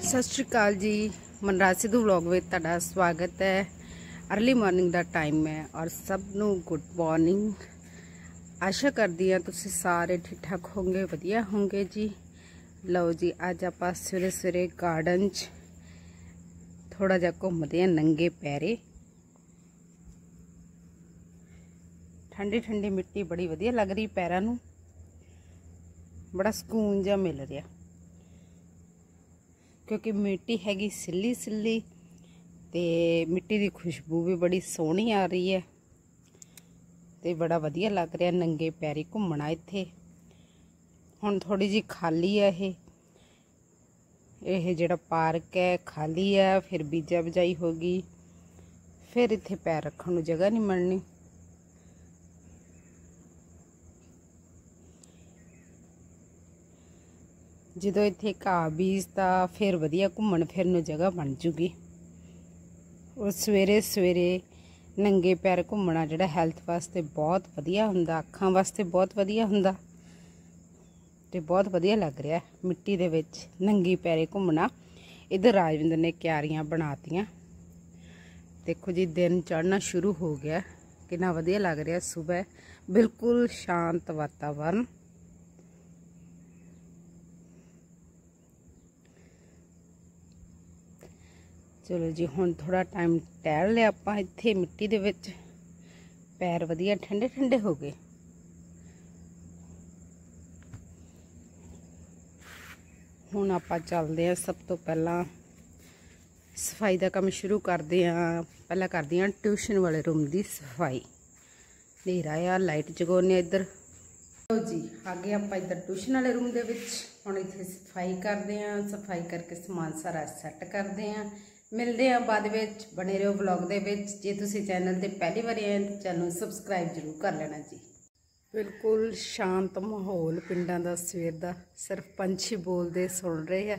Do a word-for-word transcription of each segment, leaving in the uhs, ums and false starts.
सत श्री अकाल जी। मनराज सिद्धू व्लॉग में तुहाडा स्वागत है। अर्ली मॉर्निंग का टाइम है और सब नू गुड मॉर्निंग। आशा करदी हाँ तुसीं सारे ठीक ठाक होंगे, वधिया होंगे जी। लो जी, अज आपां सवेरे सवेरे गार्डन च थोड़ा जिहा घूमदे हैं नंगे पैरे। ठंडी ठंडी मिट्टी बड़ी वधिया लग रही पैरां नू, बड़ा सुकून जिहा मिल रहा क्योंकि मिट्टी हैगी सिल्ली सिल्ली ते मिट्टी की खुशबू भी बड़ी सोहनी आ रही है ते बड़ा वधिया लग रहा नंगे पैरी घूमना। इत्थे हुण थोड़ी जी खाली है ये ये जिहड़ा पार्क है खाली है, फिर बीजा बजाई होगी, फिर इत्थे पैर रखण नूं जगह नहीं मिलनी। जो इत्थे घाह बीजता फिर वधिया घूमण फिरन नूं जगह बन जूगी। और सवेरे सवेरे नंगे पैर घूमना जिहड़ा हैल्थ वास्ते बहुत वधिया हुंदा, अखां वास्ते बहुत वधिया हुंदा ते बहुत वधिया लग रहा मिट्टी दे विच नंगी पैरे घूमना। इधर राजविंदर ने क्यारियां बनातियां। देखो जी, दिन चढ़ना शुरू हो गया, कितना वधिया लग रहा सुबह, बिल्कुल शांत वातावरण। चलो जी, हुण थोड़ा टाइम टहल लिया आपां इत्थे मिट्टी दे विच, पैर वधिया ठंडे ठंडे हो गए। हुण आपां चलदे हैं, सब तो पहला सफाई का काम शुरू करते हैं। पहला करदी हां ट्यूशन वाले रूम की सफाई। नेरा आ, लाइट जगाउने इधर। तो जी आ गए आपां इधर ट्यूशन वाले रूम के विच। हुण इत्थे सफाई करते हैं, सफाई करके समान सारा सैट करते हैं। मिलते हैं बाद विच, बने रहो व्लॉग दे विच। जे तुसीं चैनल ते पहली बार आए तो चैनल सबसक्राइब जरूर कर लेना जी। बिल्कुल शांत माहौल पिंडां दा सवेर दा, सिर्फ पंछी बोलते सुन रहे हैं।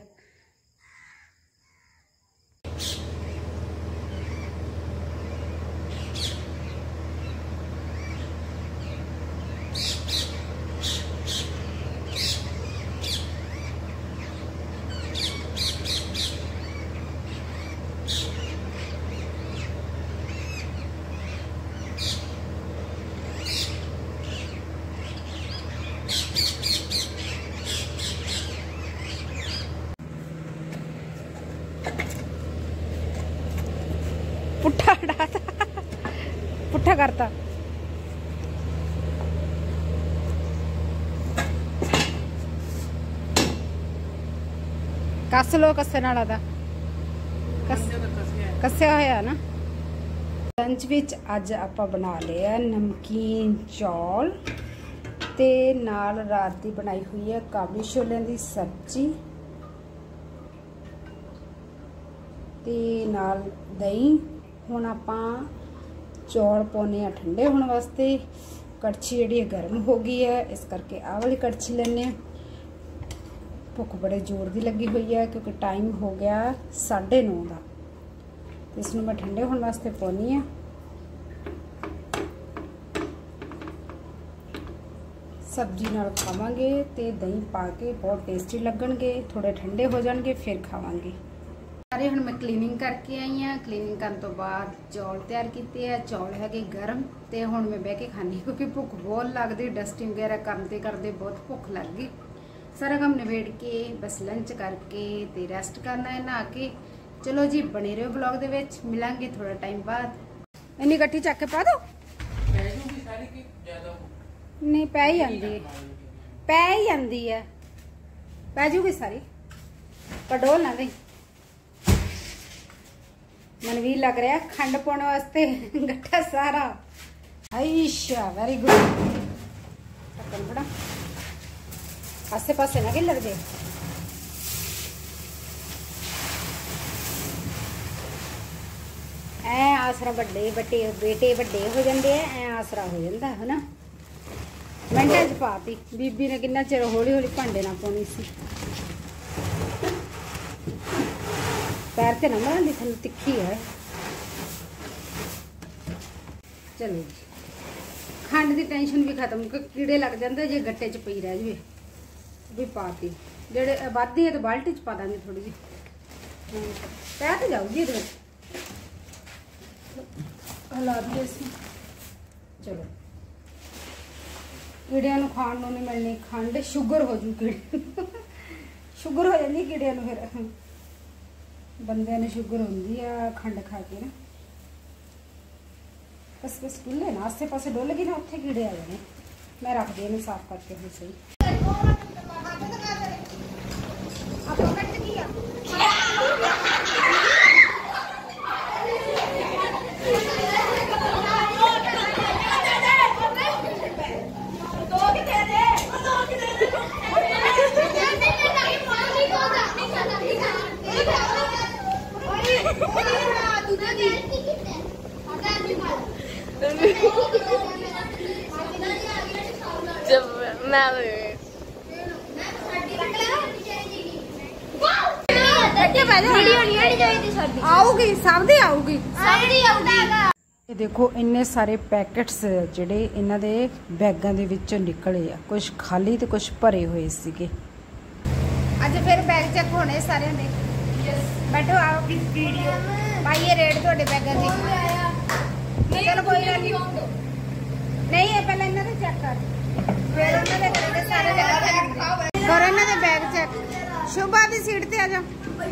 पुट्ठा हटाता, पुट्ठा करता। कस लो, कस्से नाल आदा कस्सिया होया ना। लंच विच अज आपां बना लिया नमकीन चौल ते नाल रात दी बनाई हुई है काबली छोलियां दी सब्जी ते नाल दही। हुण आपां चौल पाउने आ ठंडे होने वास्ते। कड़छी जिहड़ी गर्म हो गई है, इस करके आह वाली कड़छी लैने। भुख बड़े जोर की लगी हुई है क्योंकि टाइम हो गया साढ़े नौ का। इसनूं मैं ठंडे होने वास्ते पाउणी आ। सब्जी नाल खावांगे ते दही पा के बहुत टेस्टी लगणगे। थोड़े ठंडे हो जाणगे फिर खावांगे। सारे हुण मैं क्लीनिंग करके आई हाँ। क्लीनिंग करने तो बाद चौल तैयार किए हैं। चौल है गर्म ते हुण मैं बह के खानी क्योंकि भुख बहुत लगती। डस्टिंग वगैरह करते करते बहुत भुख लग गई। सारा काम निबेड़ के बस लंच करके ते रेस्ट करना है नहा के। चलो जी, बने रहो ब्लॉग दे विच, मिलांगे थोड़ा टाइम बाद। इन्नी इकट्ठी चक के पा दो। नहीं पै ही आंदी है, पै ही आंदी है, पै जूगी सारी, पर डोल ना दे। मनवीर लग रहा खंड पाने वास्ते गट्ठा सारा। अच्छा, वेरी गुड। ढक्कन फड़ा, आसे पासे ना गिर दे। ऐ आसरा बड़े बटे बेटे बड़े हो जाते हैं, ऐ आसरा हो जाता है ना। मिंटा च पाती बीबी ने, किन्ना चिर हौली हौली भांडे ना पाउणी सी। पैर ते ना मारती, थल्ले तिखी है। चलो जी, खंड की टेंशन भी खत्म, क्योंकि कीड़े लग जाते जे गट्टे च पई रह जाए। भी पाती जेड़े वादी है तो बाल्टी च पा देंगे थोड़ी जी। तह तो जाऊगी ये हिला दिए इस चलो कीड़िया खाण नहीं मिलनी खंड शुगर हो जू कीड़े शुगर हो जाती कीड़िया फिर बंदे ने शुगर होंगी आ खंड खा के ना बस बस डुले ना आसे पासे डुल गई ना उत्थे कीड़े आ जाने मैं रख दी इन्हें साफ करके फिर सही आऊगी सब दी आऊगी देखो इन्ने सारे पैकेट्स जिहड़े इन्हां दे बैगां दे विचों निकले आ कुछ खाली ते कुछ भरे हुए सीगे अज फिर बैग चेक होने सारे दे बैठो आओ वीडियो पाइए रेट तुहाडे बैगां दे चलो कोई गल नहीं नहीं है पहले इन्हां दे चेक कर फिर उन्हां दे करेंगे सारे बैग और इन्हां दे बैग चेक शुभा दी सीट ते आ जा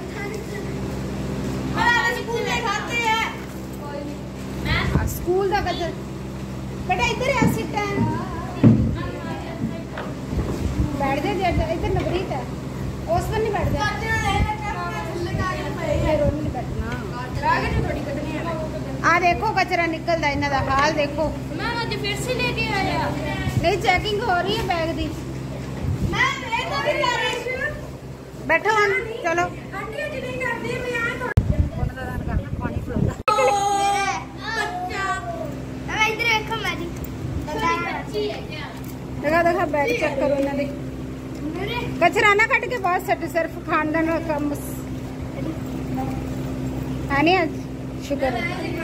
स्कूल का कचर बेटा इधर है सीट है बैठ जा इधर नवरीत है उस पर नहीं बैठ जा आ देखो कचरा निकलता इन्हां दा हाल देखो मैम आज फिर से लेके आया नहीं चेकिंग हो रही है बैग दी बैठो चलो देखा देखा बैग चेक करो इन्हां दे कचरा ना कट के बाद सट सिर्फ खानदान का कम है नहीं आज शुक्र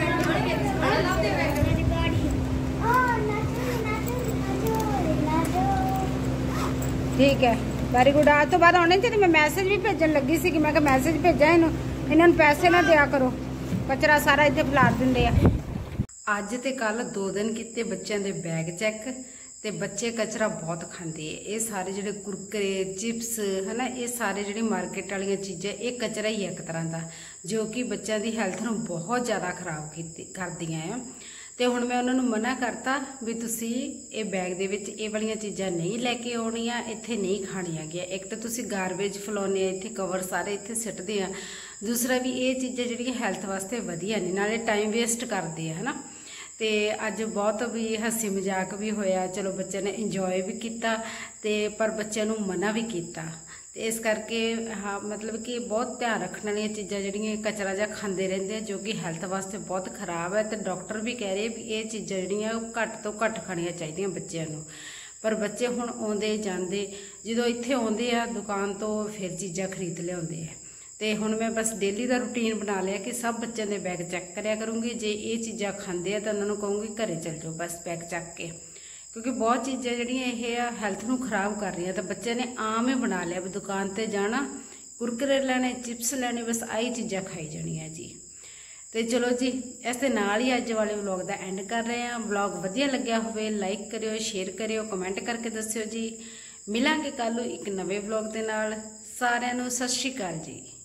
ठीक है वेरी गुड आज तो बाद आने चाहिए मैं मैसेज भी भेजन लगी सी कि मैं मैसेज भेजा इन्हों इन्होंने पैसे ना दिया करो कचरा सारा इतने फैला देंगे अज ते कल दो दिन किते बच्चों के बैग चेक ते बच्चे कचरा बहुत खाते हैं ये सारे जिहड़े कुरकुरे चिप्स है ना ये सारे जिहड़ी मार्केट वाली चीज़ां ये कचरा ही एक तरह का जो कि बच्चों की हैल्थ नूं बहुत ज़्यादा खराब करदियां है तो हुण मैं उन्होंने मना करता भी तुसी ये बैग दे विच ये वाली चीज़ां नहीं लैके आउणियां इत्थे नहीं खाणियां गया एक तो तुसी गारबेज फैलाउने इत्थे कवर सारे इत्थे सिੱਟਦੇ आ दूसरा भी ये चीज़ां जिहड़ियां हैल्थ वास्ते वधिया नहीं नाले टाइम वेस्ट करदे है ना तो अज बहुत भी हसी मजाक भी होया चलो बच्चे ने इंजॉय भी किया ते पर बच्चों नूं मना भी किया तो इस करके हाँ मतलब कि बहुत ध्यान रखने वाली चीज़ां जिहड़ियां कचरा जा खांदे रहिंदे जो कि हैल्थ वास्ते बहुत खराब है तो डॉक्टर भी कह रहे भी ये चीज़ां जिहड़ियां घट तो घट खाणियां चाहीदियां बच्चों नूं पर बच्चे हुण आउंदे जांदे जदों इत्थे आउंदे आ दुकान तो फिर चीज़ां खरीद लियाउंदे आ तो हुण मैं बस डेली का रूटीन बना लिया कि सब बच्चों के बैग चैक करिया करूँगी जे ये चीज़ां खांदे तो उन्होंने कहूँगी घरे चल जाओ बस बैग चक के क्योंकि बहुत चीज़ां जिहड़ियां ये हैल्थ नूं खराब कर रही तो बच्चे ने आम ही बना लिया भी दुकान पर जाना कुरकुरे लैने चिप्स लैने बस आई चीज़ां खाई जानियां जी तो चलो जी इस दे नाल ही अज वाले व्लॉग का एंड कर रहे हैं व्लॉग वधिया लग्या होवे लाइक करियो शेयर करियो कमेंट करके दस्सियो जी मिलांगे कल एक नवे व्लॉग के नाल सारिआं नूं सत श्री अकाल जी।